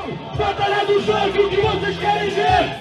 Batalha do sangue, o que vocês querem ver?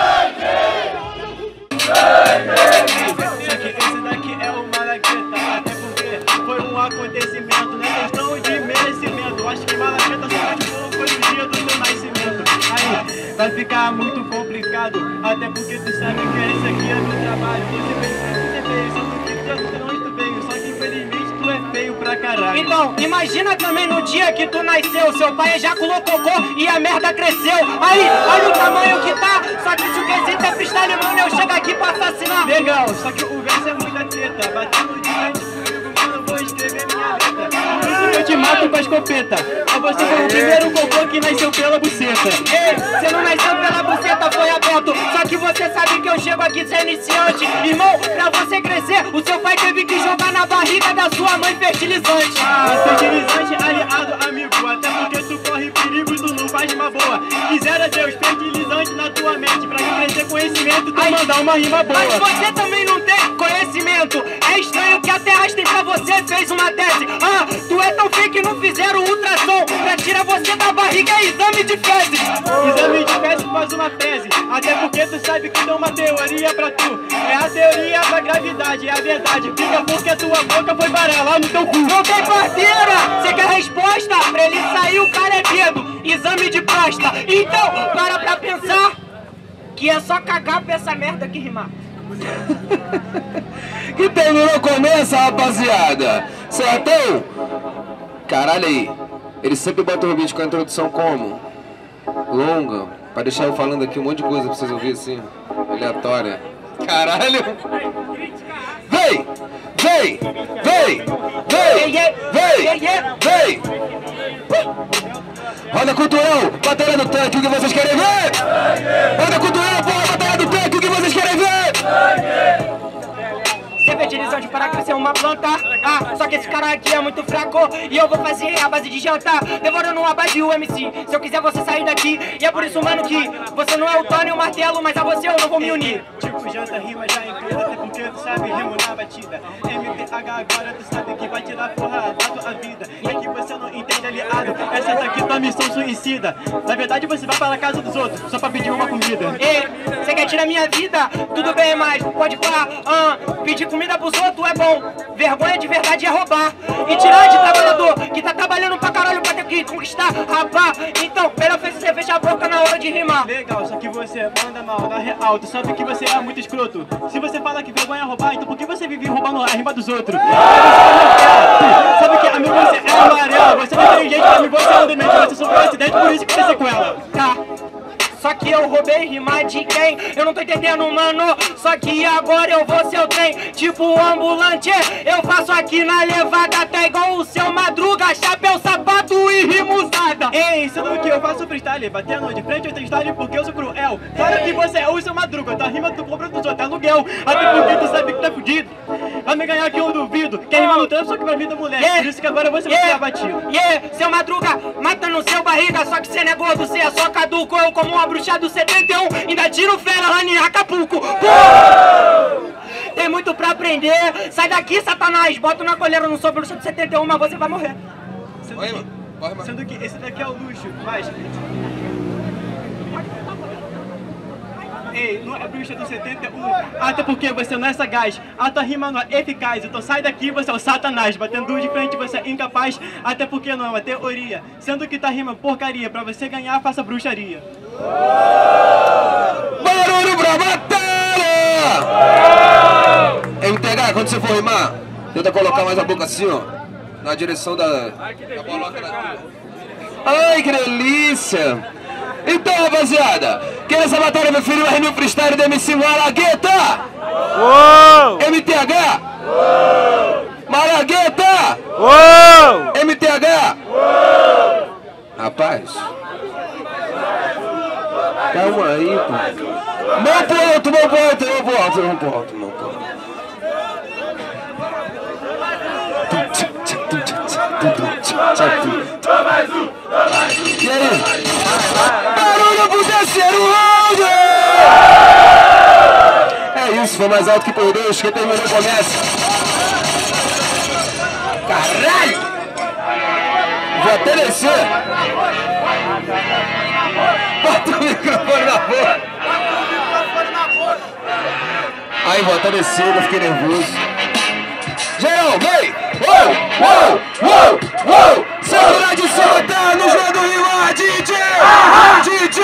Esse daqui é o Malagueta, até porque foi um acontecimento, não é questão de merecimento. Acho que Malagueta só foi no dia do seu nascimento. Aí vai ficar muito complicado, até porque tu sabe que esse aqui é meu trabalho. Você fez, só que não tu veio, só que infelizmente tu é feio pra caralho. Então, imagina também no dia que tu nasceu, seu pai ejaculou cocô e a merda cresceu. Aí, olha o tamanho que tá, só que se o quesito é freestyle, mano, eu chego aqui pra assassinar. Legal, só que o verso é muita treta, batendo de frente comigo, mano, eu vou escrever minha letra. Por isso eu te mato com a escopeta, a você foi o primeiro cocô que nasceu pela buceta. Ei, você não nasceu pela buceta, foi aberto. Só que você sabe que eu chego aqui sem iniciante. Irmão, pra você crescer, o seu pai teve que jogar na barriga da sua mãe fertilizante. Fertilizante aliado, amigo, até porque tu corre perigo, tu não faz uma boa. Quisera Deus, fertilizante na tua mente, pra crescer conhecimento, tu mandar uma rima boa. Mas você também não tem conhecimento. É estranho que a Terra tem pra você fez uma tese. Ah, tu é tão fake que não fizeram ultrassom pra tirar você da barriga, é exame de fezes. Exame de fezes faz uma tese, até porque tu sabe que deu uma teoria pra tu. É a teoria da gravidade, é a verdade. Fica porque a tua boca foi parar lá no teu cu. Não tem parceira, você quer resposta? Pra ele sair o cara é dedo, exame de pasta. Então, para pra pensar que é só cagar pra essa merda que rimar. Que terminou começa, rapaziada. Certão? Caralho aí. Ele sempre bota o vídeo com a introdução como? Longa. Pra deixar eu falando aqui um monte de coisa pra vocês ouvirem assim. Aleatória. Caralho. Vem! Vem! Vem! Vem! Vem! Vem! Roda cultural, batalha do tanque, o que vocês querem ver? Roda cultural, porra, batalha do tanque, o que vocês querem ver? Ser fertilizante para crescer uma planta. Ah, só que esse cara aqui é muito fraco e eu vou fazer a base de jantar, devorando a base do MC. Se eu quiser você sair daqui, e é por isso, mano, que você não é o Tony e o Martelo, mas a você eu não vou me unir. Tipo, janta rima já incluída, até porque tu sabe rimo na batida. MTH agora tu sabe que vai tirar porra da tua vida. É que você não entende, aliado, essa daqui é tua missão suicida. Na verdade você vai para a casa dos outros, só pra pedir uma comida. Ei, você quer tirar minha vida? Tudo bem, mas pode parar. Pedir comida pros outros é bom, vergonha de verdade é roubar. E tirar de trabalhador que tá trabalhando pra caralho pra ter que conquistar, rapá. Então, melhor você fechar a boca na hora de rimar. Legal, só que você manda mal, na real, tu sabe que você é muito escroto. Se você fala que vergonha é roubar, então por que você vive roubando a rima dos outros? Sabe que amigo você é amarelo, você não é inteligente, amigo você é um demente, você sofreu um acidente, por isso que você sequela. Tá. Só que eu roubei rima de quem? Eu não tô entendendo, mano. Só que agora eu vou ser o trem, tipo ambulante. Eu faço aqui na levada, até igual o seu Madruga, chapéu, sapato e rima usada. Ei, sendo que eu faço freestyle, batendo de frente ao freestyle porque eu sou cruel. Claro que você é o seu Madruga, tua rima tu compra dos outros, é aluguel. Até porque tu sabe que tá fudido. Vai me ganhar que eu duvido. Quer rimar no trampo, só que pra vida moleque. Por isso que agora você vai ser abatido. Seu Madruga, mata no seu barriga, só que cê não é gordo, cê é só caduco. Eu como uma bruxa do 71, ainda tiro fera lá em Acapulco. Tem muito pra aprender. Sai daqui, Satanás. Bota na coleira, não sou bruxa do 71, mas você vai morrer. Oi, mano. Sendo que esse daqui é o luxo, mas... Ei, não é bruxa do 71, até porque você não é sagaz, a tua rima não é eficaz, então sai daqui, você é o Satanás, batendo de frente você é incapaz, até porque não é uma teoria, sendo que tua rima porcaria, pra você ganhar faça bruxaria. Barulho pra batalha! MTH, quando você for rimar, tenta colocar mais a boca assim, ó, na direção da boloca da tua. Ai, que delícia! Então, rapaziada, quem nessa batalha preferiu a rima freestyle do MC Malagueta? Uou! MTH? Uou! Malagueta? Uou! MTH? Uou! Rapaz, calma aí, pô. Mão pro alto, mão pro alto, mão pro alto, mão pro alto, mão pro alto. E aí? Barulho pro terceiro round! É isso, foi mais alto que por Deus, quem terminou começa. Caralho! Vou até descer. Bota o microfone na boca. Aí, bota descida, fiquei nervoso. Geral, vem! Uou, uou, uou, uou! Segura de cima, tá no jogo do Rio, DJ! DJ!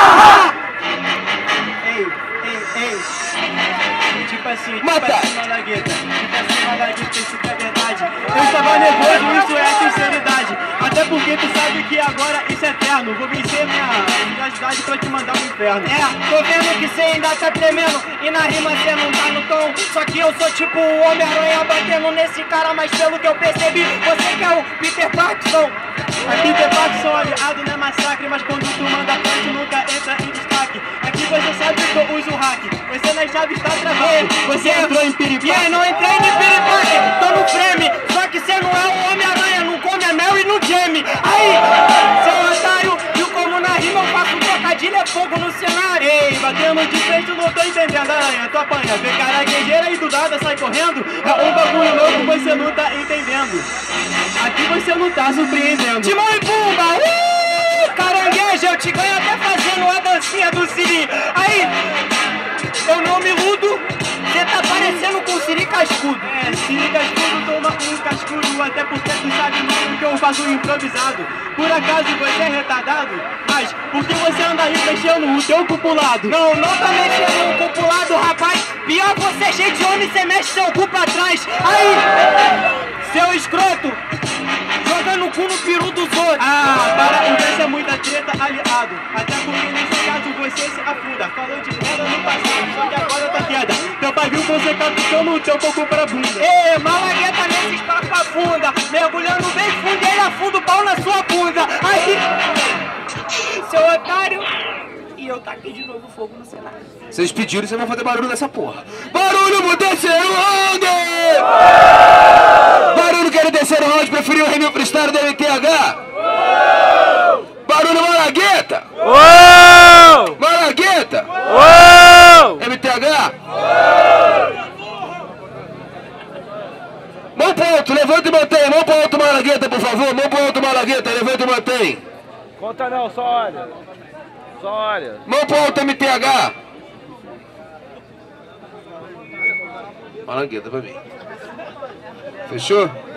Tipo assim, Mata! Malagueta. Tipo assim, Malagueta, isso que é verdade. Eu estava nervoso, isso é sinceridade. Até porque tu sabe que agora isso é eterno. Vou vencer minha curiosidade pra te mandar pro inferno. Tô vendo que cê ainda tá tremendo e na rima cê não tá no tom. Só que eu sou tipo o Homem-Aranha batendo nesse cara, mas pelo que eu percebi, você que é o Peter Parkinson. A Peter Parkinson aliado não é massacre, mas quando tu manda frente nunca entra em destaque. Aqui você sabe que eu uso hack, você nas chaves está travado. Você entrou em piripaque. Não entrei em piripaque, tô no frame. Só que cê não é o Homem-Aranha, não come a Mary no Jamie. Aí, seu otário, viu como na rima eu faço trocadilho, é fogo no cenário. Ei, batendo de frente eu não tô entendendo. Aranha, tu apanha, vê caranguejeira e do nada sai correndo. É um bagulho novo, você não tá entendendo. Aqui você não tá surpreendendo. Timão e Pumba, caranguejo, eu te ganho até fazendo a dancinha do Siri. Aí, eu não me iludo, cê tá parecendo com o Siri cascudo. Siri cascudo, toma um cascudo. Até porque tu sabe muito que eu faço improvisado. Por acaso você é retardado? Mas por que você anda aí mexendo o teu cupulado? Não tá mexendo no cupulado, rapaz. Pior você cheio de homem, cê mexe seu cu pra trás. Aí, seu escroto, jogando o cu no peru dos outros. Para o desse é muita treta, aliado. Até porque nesse caso você se afunda. Falou de merda no passado, só que agora tá queda. Teu pai viu você catucando o teu coco pra bunda. Ei, Malagueta nesses papo funda, mergulhando bem fundo e ele afunda o pau na sua bunda. Aí, seu otário, e eu taquei de novo fogo no cenário. Vocês pediram, vocês vão fazer barulho nessa porra. Barulho pro terceiro round! Barulho que era o terceiro round, preferiu o Remil Freestyle da MTH? Barulho Malagueta! Malagueta! MTH? Mão pro alto, levanta e mantém. Mão pro alto, Malagueta, por favor. Mão pro alto, Malagueta, levanta e mantém. Conta não, só olha. Só olha. Mão pro alto, MTH. Malagueta pra mim. Fechou?